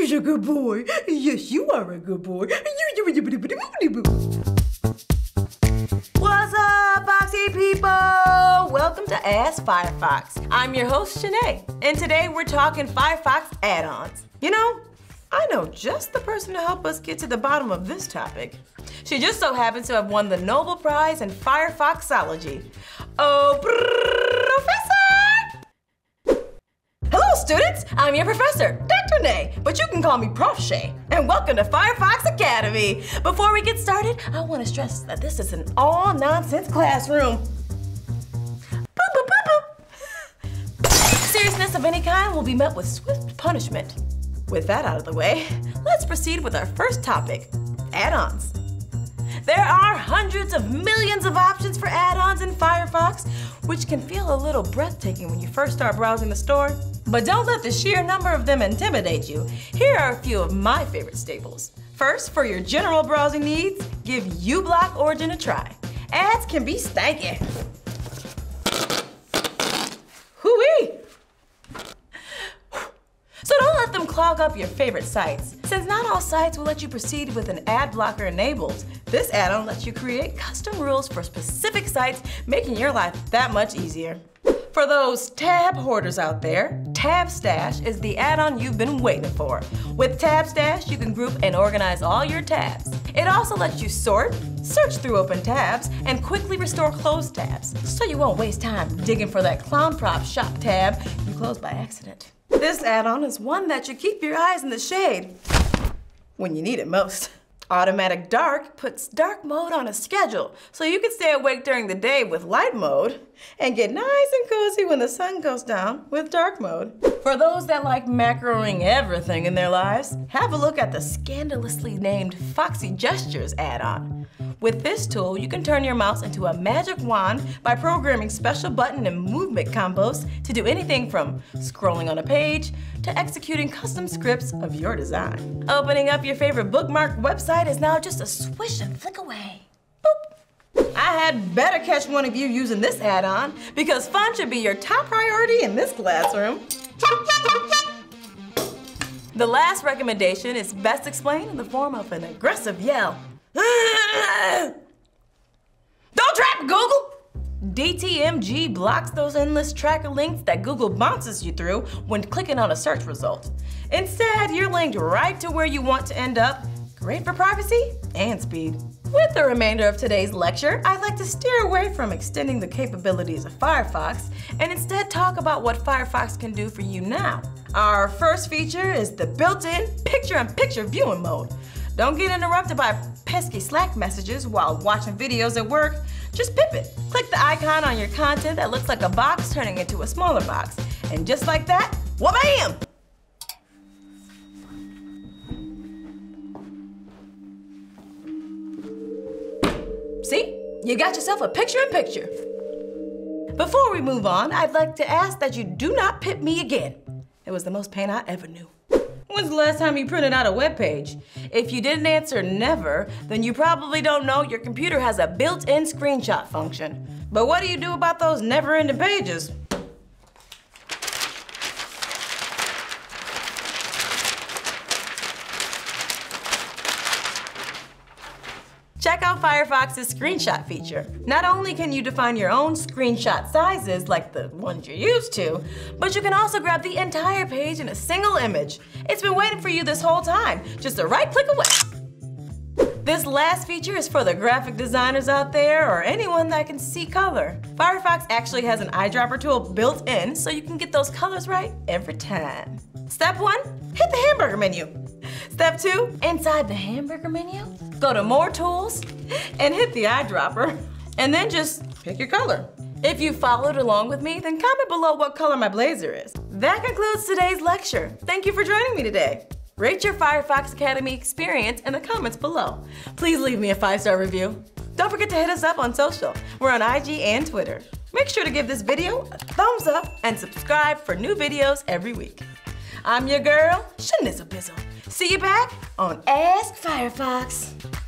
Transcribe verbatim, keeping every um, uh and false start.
He's a good boy. Yes, you are a good boy. What's up, Foxy people? Welcome to Ask Firefox. I'm your host, Shanae, and today we're talking Firefox add-ons. You know, I know just the person to help us get to the bottom of this topic. She just so happens to have won the Nobel Prize in Firefoxology. Oh, Professor! Hello, students. I'm your professor, Doctor Nay, but you can call me Prof Shay, and welcome to Firefox Academy. Before we get started, I want to stress that this is an all-nonsense classroom. Boop, boop, boop, boop. Seriousness of any kind will be met with swift punishment. With that out of the way, let's proceed with our first topic, add-ons. There are hundreds of millions of options for add-ons in Firefox, which can feel a little breathtaking when you first start browsing the store. But don't let the sheer number of them intimidate you. Here are a few of my favorite staples. First, for your general browsing needs, give uBlock Origin a try. Ads can be stanky. Hoo-wee! So don't let them clog up your favorite sites. Since not all sites will let you proceed with an ad blocker enabled, this add-on lets you create custom rules for specific sites, making your life that much easier. For those tab hoarders out there, Tab Stash is the add-on you've been waiting for. With Tab Stash, you can group and organize all your tabs. It also lets you sort, search through open tabs, and quickly restore closed tabs, so you won't waste time digging for that Clown Prop shop tab you closed by accident. This add-on is one that should keep your eyes in the shade when you need it most. Automatic Dark puts dark mode on a schedule, so you can stay awake during the day with light mode and get nice and cozy when the sun goes down with dark mode. For those that like macroing everything in their lives, have a look at the scandalously named Foxy Gestures add-on. With this tool, you can turn your mouse into a magic wand by programming special button and movement combos to do anything from scrolling on a page to executing custom scripts of your design. Opening up your favorite bookmark website is now just a swish and flick away. Boop. I had better catch one of you using this add-on because fun should be your top priority in this classroom. The last recommendation is best explained in the form of an aggressive yell. Don't trap Google! D T M G blocks those endless tracker links that Google bounces you through when clicking on a search result. Instead, you're linked right to where you want to end up. Great for privacy and speed. With the remainder of today's lecture, I'd like to steer away from extending the capabilities of Firefox and instead talk about what Firefox can do for you now. Our first feature is the built-in picture-in-picture viewing mode. Don't get interrupted by pesky Slack messages while watching videos at work. Just pip it. Click the icon on your content that looks like a box turning into a smaller box. And just like that, wha-bam! See? You got yourself a picture-in-picture. Before we move on, I'd like to ask that you do not pip me again. It was the most pain I ever knew. When's the last time you printed out a web page? If you didn't answer never, then you probably don't know your computer has a built-in screenshot function. But what do you do about those never-ending pages? Check out Firefox's screenshot feature. Not only can you define your own screenshot sizes like the ones you're used to, but you can also grab the entire page in a single image. It's been waiting for you this whole time, just a right click away. This last feature is for the graphic designers out there or anyone that can see color. Firefox actually has an eyedropper tool built in so you can get those colors right every time. Step one, hit the hamburger menu. Step two, inside the hamburger menu, go to More Tools and hit the eyedropper, and then just pick your color. If you followed along with me, then comment below what color my blazer is. That concludes today's lecture. Thank you for joining me today. Rate your Firefox Academy experience in the comments below. Please leave me a five-star review. Don't forget to hit us up on social. We're on I G and Twitter. Make sure to give this video a thumbs up and subscribe for new videos every week. I'm your girl, Shanizzle Bizzle. See you back on Ask Firefox.